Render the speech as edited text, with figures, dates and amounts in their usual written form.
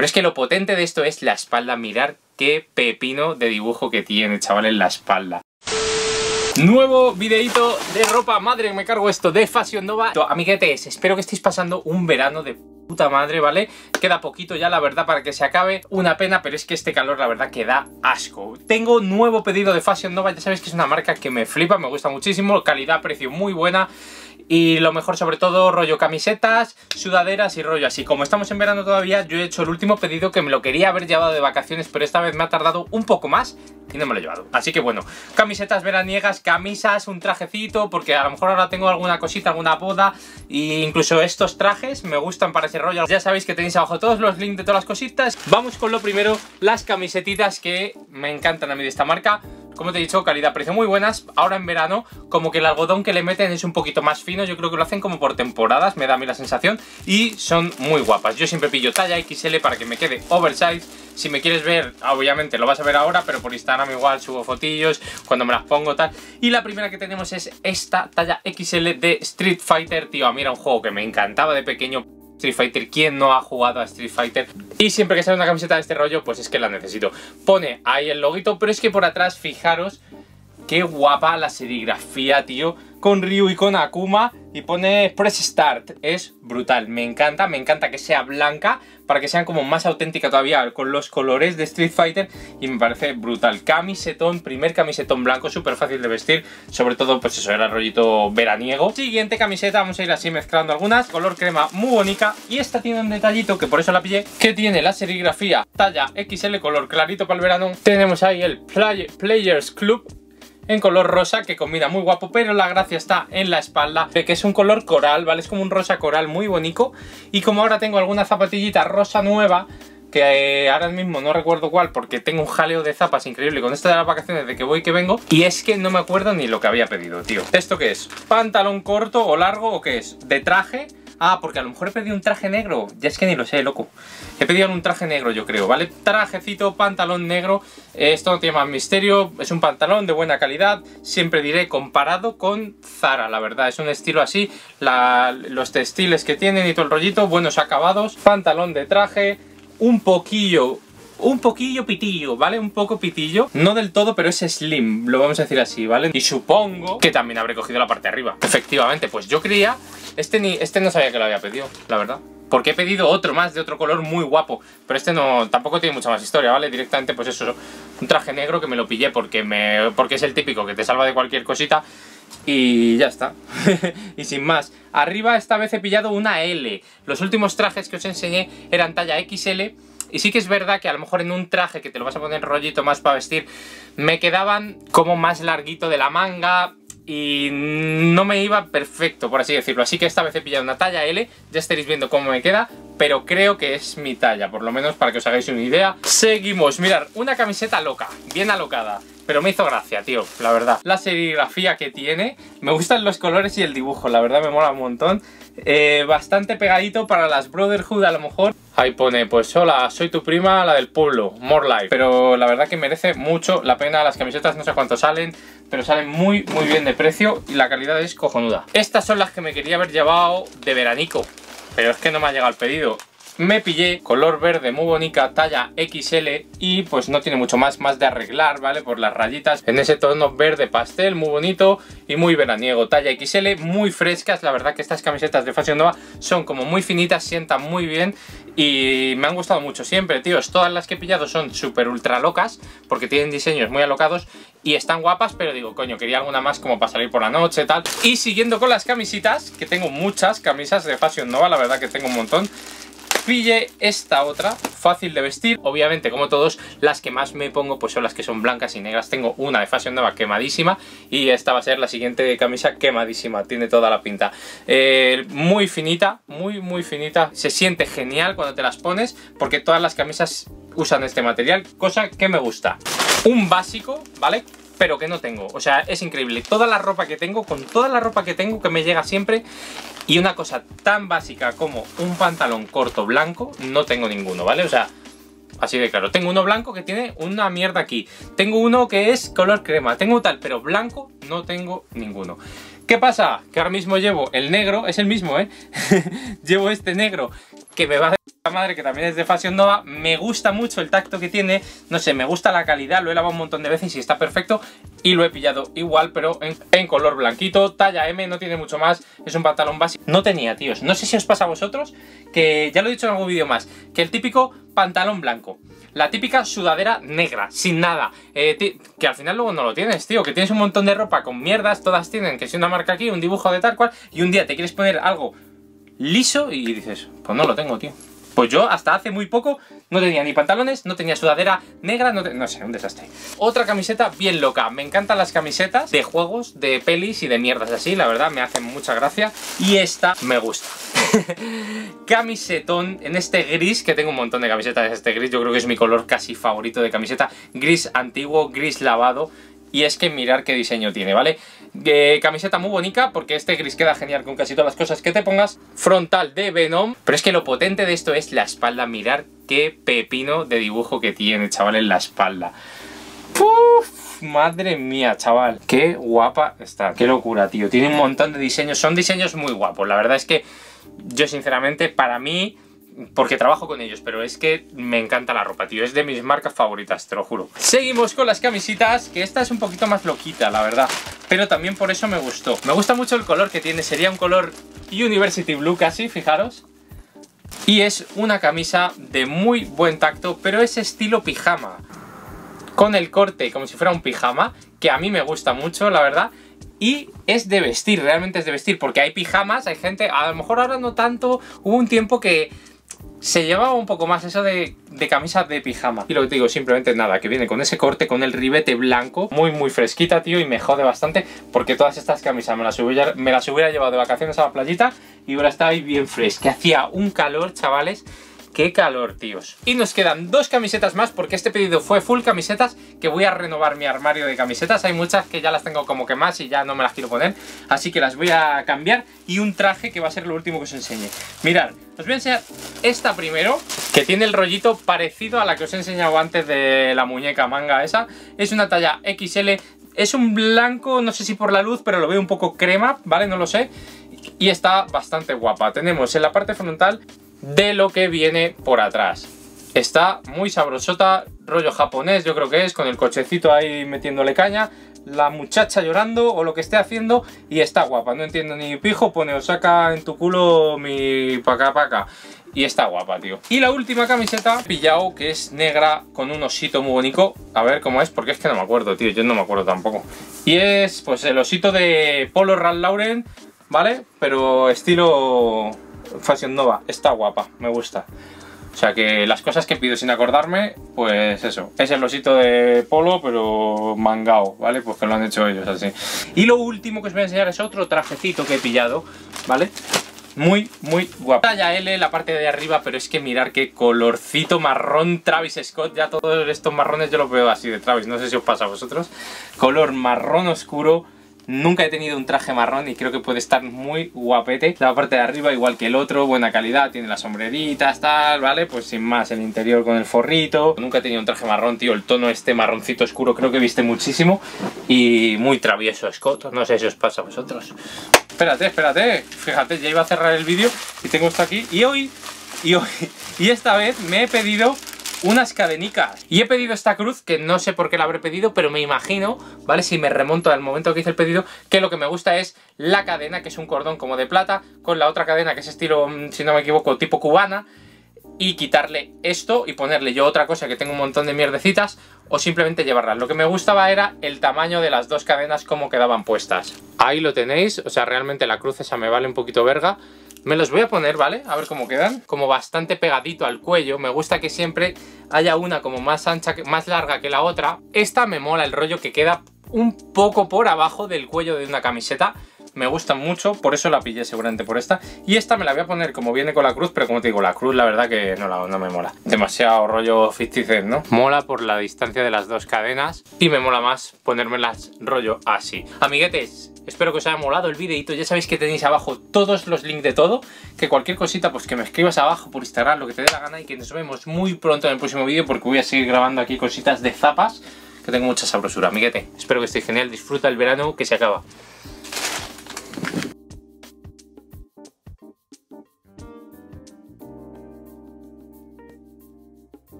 Pero es que lo potente de esto es la espalda. Mirar qué pepino de dibujo que tiene, chaval, en la espalda. Nuevo videito de ropa, madre, me cargo esto, de Fashion Nova. Amiguetes, espero que estéis pasando un verano de puta madre, ¿vale? Queda poquito ya, la verdad, para que se acabe. Una pena, pero es que este calor, la verdad, que da asco. Tengo nuevo pedido de Fashion Nova, ya sabéis que es una marca que me flipa, me gusta muchísimo. Calidad, precio muy buena. Y lo mejor sobre todo, rollo camisetas, sudaderas y rollo así. Como estamos en verano todavía, yo he hecho el último pedido que me lo quería haber llevado de vacaciones, pero esta vez me ha tardado un poco más y no me lo he llevado. Así que bueno, camisetas veraniegas, camisas, un trajecito, porque a lo mejor ahora tengo alguna cosita, alguna boda. E incluso estos trajes me gustan para ese rollo. Ya sabéis que tenéis abajo todos los links de todas las cositas. Vamos con lo primero, las camisetitas que me encantan a mí de esta marca. Como te he dicho, calidad-precio muy buenas. Ahora en verano, como que el algodón que le meten es un poquito más fino. Yo creo que lo hacen como por temporadas, me da a mí la sensación. Y son muy guapas. Yo siempre pillo talla XL para que me quede oversize. Si me quieres ver, obviamente lo vas a ver ahora, pero por Instagram igual subo fotillos cuando me las pongo, tal. Y la primera que tenemos es esta talla XL de Street Fighter. Tío, a mí era un juego que me encantaba de pequeño. Street Fighter, ¿quién no ha jugado a Street Fighter? Y siempre que sale una camiseta de este rollo, pues es que la necesito. Pone ahí el loguito, pero es que por atrás, fijaros qué guapa la serigrafía, tío, con Ryu y con Akuma, y pone Press Start. Es brutal, me encanta que sea blanca, para que sean como más auténtica todavía, con los colores de Street Fighter, y me parece brutal. Camisetón, primer camisetón blanco, súper fácil de vestir, sobre todo, pues eso, era el rollito veraniego. Siguiente camiseta, vamos a ir así mezclando algunas, color crema muy bonita, y esta tiene un detallito, que por eso la pillé, que tiene la serigrafía talla XL, color clarito para el verano. Tenemos ahí el Players Club, en color rosa, que combina muy guapo, pero la gracia está en la espalda, de que es un color coral, ¿vale? Es como un rosa coral muy bonito. Y como ahora tengo alguna zapatillita rosa nueva, que ahora mismo no recuerdo cuál, porque tengo un jaleo de zapas increíble con esto de las vacaciones, de que voy y que vengo, y es que no me acuerdo ni lo que había pedido, tío. ¿Esto qué es? ¿Pantalón corto o largo o qué es? ¿De traje? Ah, porque a lo mejor he pedido un traje negro. Ya es que ni lo sé, loco. He pedido un traje negro, yo creo, ¿vale? Trajecito, pantalón negro. Esto no tiene más misterio. Es un pantalón de buena calidad. Siempre diré comparado con Zara, la verdad. Es un estilo así. Los textiles que tienen y todo el rollito. Buenos acabados. Pantalón de traje. Un poquillo pitillo, ¿vale? Un poco pitillo. No del todo, pero es slim, lo vamos a decir así, ¿vale? Y supongo que también habré cogido la parte de arriba. Efectivamente, pues yo creía... Este no sabía que lo había pedido, la verdad. Porque he pedido otro más, de otro color muy guapo. Pero este no, tampoco tiene mucha más historia, ¿vale? Directamente, pues eso, un traje negro que me lo pillé porque es el típico que te salva de cualquier cosita. Y ya está. Y sin más. Arriba esta vez he pillado una L. Los últimos trajes que os enseñé eran talla XL. Y sí que es verdad que a lo mejor en un traje que te lo vas a poner rollito más para vestir, me quedaban como más larguito de la manga y no me iba perfecto, por así decirlo. Así que esta vez he pillado una talla L, ya estaréis viendo cómo me queda, pero creo que es mi talla, por lo menos para que os hagáis una idea. Seguimos, mirad, una camiseta loca, bien alocada. Pero me hizo gracia, tío, la verdad. La serigrafía que tiene, me gustan los colores y el dibujo, la verdad me mola un montón. Bastante pegadito para las Brotherhood a lo mejor. Ahí pone, pues hola, soy tu prima, la del pueblo, more life. Pero la verdad que merece mucho la pena. Las camisetas no sé cuánto salen, pero salen muy bien de precio y la calidad es cojonuda. Estas son las que me quería haber llevado de veranico, pero es que no me ha llegado el pedido. Me pillé color verde muy bonita, talla XL, y pues no tiene mucho más de arreglar, ¿vale? Por las rayitas, en ese tono verde pastel, muy bonito y muy veraniego, talla XL, muy frescas. La verdad que estas camisetas de Fashion Nova son como muy finitas, sientan muy bien y me han gustado mucho siempre, tíos. Todas las que he pillado son súper ultra locas, porque tienen diseños muy alocados y están guapas, pero digo, coño, quería alguna más como para salir por la noche, tal. Y siguiendo con las camisitas, que tengo muchas camisas de Fashion Nova, la verdad que tengo un montón. Pille esta otra, fácil de vestir. Obviamente, como todos, las que más me pongo pues son las que son blancas y negras. Tengo una de Fashion Nova quemadísima y esta va a ser la siguiente camisa quemadísima. Tiene toda la pinta. Muy finita, muy finita. Se siente genial cuando te las pones porque todas las camisas usan este material, cosa que me gusta. Un básico, ¿vale? Pero que no tengo, o sea, es increíble. Toda la ropa que tengo, con toda la ropa que tengo, que me llega siempre. Y una cosa tan básica como un pantalón corto blanco, no tengo ninguno, ¿vale? O sea, así de claro. Tengo uno blanco que tiene una mierda aquí. Tengo uno que es color crema. Tengo tal, pero blanco no tengo ninguno. ¿Qué pasa? Que ahora mismo llevo el negro, es el mismo, llevo este negro que me va de la madre, que también es de Fashion Nova. Me gusta mucho el tacto que tiene, no sé, me gusta la calidad, lo he lavado un montón de veces y está perfecto. Y lo he pillado igual, pero en color blanquito, talla M, no tiene mucho más, es un pantalón básico. No tenía, tíos, no sé si os pasa a vosotros, que ya lo he dicho en algún vídeo más, que el típico pantalón blanco, la típica sudadera negra, sin nada, que al final luego no lo tienes, tío, que tienes un montón de ropa con mierdas, todas tienen que ser una marca aquí, un dibujo de tal cual, y un día te quieres poner algo liso y dices, pues no lo tengo, tío. Pues yo hasta hace muy poco no tenía ni pantalones, no tenía sudadera negra, no sé, un desastre. Otra camiseta bien loca, me encantan las camisetas de juegos, de pelis y de mierdas así, la verdad me hacen mucha gracia. Y esta me gusta. Camisetón en este gris, que tengo un montón de camisetas de este gris, yo creo que es mi color casi favorito de camiseta. Gris antiguo, gris lavado. Y es que mirar qué diseño tiene, ¿vale? Camiseta muy bonita, porque este gris queda genial con casi todas las cosas que te pongas. Frontal de Venom. Pero es que lo potente de esto es la espalda. Mirar qué pepino de dibujo que tiene, chaval, en la espalda. ¡Uf! Madre mía, chaval. Qué guapa está. Qué locura, tío. Tiene un montón de diseños. Son diseños muy guapos. La verdad es que yo, sinceramente, para mí... porque trabajo con ellos, pero es que me encanta la ropa, tío. Es de mis marcas favoritas, te lo juro. Seguimos con las camisetas, que esta es un poquito más loquita, la verdad, pero también por eso me gustó. Me gusta mucho el color que tiene, sería un color University Blue casi, fijaros. Y es una camisa de muy buen tacto, pero es estilo pijama, con el corte como si fuera un pijama, que a mí me gusta mucho, la verdad. Y es de vestir, realmente es de vestir, porque hay pijamas, hay gente, a lo mejor ahora no tanto, hubo un tiempo que se llevaba un poco más eso de camisa de pijama. Y lo que te digo, simplemente nada, que viene con ese corte, con el ribete blanco, muy fresquita, tío, y me jode bastante, porque todas estas camisas me las hubiera llevado de vacaciones a la playita y hubiera estado ahí bien fresca. Hacía un calor, chavales. ¡Qué calor, tíos! Y nos quedan dos camisetas más, porque este pedido fue full camisetas, que voy a renovar mi armario de camisetas. Hay muchas que ya las tengo como que más y ya no me las quiero poner, así que las voy a cambiar. Y un traje que va a ser lo último que os enseñe. Mirad, os voy a enseñar esta primero, que tiene el rollito parecido a la que os he enseñado antes de la muñeca manga esa. Es una talla XL, es un blanco, no sé si por la luz, pero lo veo un poco crema, ¿vale? No lo sé. Y está bastante guapa. Tenemos en la parte frontal de lo que viene por atrás. Está muy sabrosota, rollo japonés, yo creo que es, con el cochecito ahí metiéndole caña, la muchacha llorando o lo que esté haciendo, y está guapa. No entiendo ni pijo, pone Osaka en tu culo mi paca. Y está guapa, tío. Y la última camiseta pillado, que es negra con un osito muy bonito. A ver cómo es, porque es que no me acuerdo, tío. Yo no me acuerdo tampoco. Y es pues el osito de Polo Ralph Lauren, ¿vale? Pero estilo Fashion Nova. Está guapa, me gusta. O sea que las cosas que pido sin acordarme, pues eso. Es el osito de Polo, pero mangao, ¿vale? Pues que lo han hecho ellos así. Y lo último que os voy a enseñar es otro trajecito que he pillado, ¿vale? Muy guapo. Talla L, la parte de arriba, pero es que mirar qué colorcito marrón Travis Scott. Ya todos estos marrones yo los veo así de Travis, no sé si os pasa a vosotros. Color marrón oscuro. Nunca he tenido un traje marrón y creo que puede estar muy guapete. La parte de arriba igual que el otro, buena calidad, tiene las sombreritas, tal, ¿vale? Pues sin más, el interior con el forrito. Nunca he tenido un traje marrón, tío, el tono este marroncito oscuro creo que viste muchísimo. Y muy travieso Scott, no sé si os pasa a vosotros. Espérate, fíjate, ya iba a cerrar el vídeo y tengo esto aquí. Y esta vez me he pedido unas cadenicas. Y he pedido esta cruz, que no sé por qué la habré pedido, pero me imagino, ¿vale? Si me remonto al momento que hice el pedido, que lo que me gusta es la cadena, que es un cordón como de plata, con la otra cadena que es estilo, si no me equivoco, tipo cubana, y quitarle esto y ponerle yo otra cosa que tengo un montón de mierdecitas, o simplemente llevarlas. Lo que me gustaba era el tamaño de las dos cadenas, como quedaban puestas. Ahí lo tenéis, o sea, realmente la cruz esa me vale un poquito verga. Me los voy a poner, ¿vale? A ver cómo quedan. Como bastante pegadito al cuello. Me gusta que siempre haya una como más ancha, más larga que la otra. Esta me mola el rollo que queda un poco por abajo del cuello de una camiseta. Me gusta mucho, por eso la pillé seguramente por esta. Y esta me la voy a poner como viene con la cruz, pero como te digo, la cruz la verdad que no me mola. Demasiado rollo 50 Cent, ¿no? Mola por la distancia de las dos cadenas y me mola más ponérmelas rollo así. Amiguetes, espero que os haya molado el videito. Ya sabéis que tenéis abajo todos los links de todo. Que cualquier cosita, pues que me escribas abajo por Instagram, lo que te dé la gana. Y que nos vemos muy pronto en el próximo vídeo, porque voy a seguir grabando aquí cositas de zapas, que tengo mucha sabrosura. Amiguete, espero que estéis genial. Disfruta el verano que se acaba.